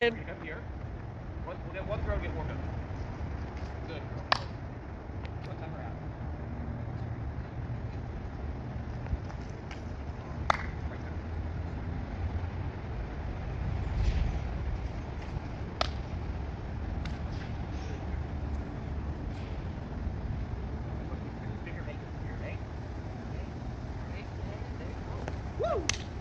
Up here. One throw, get warmed up. Good. One time around. Right there. Bigger, make it bigger, right? Woo!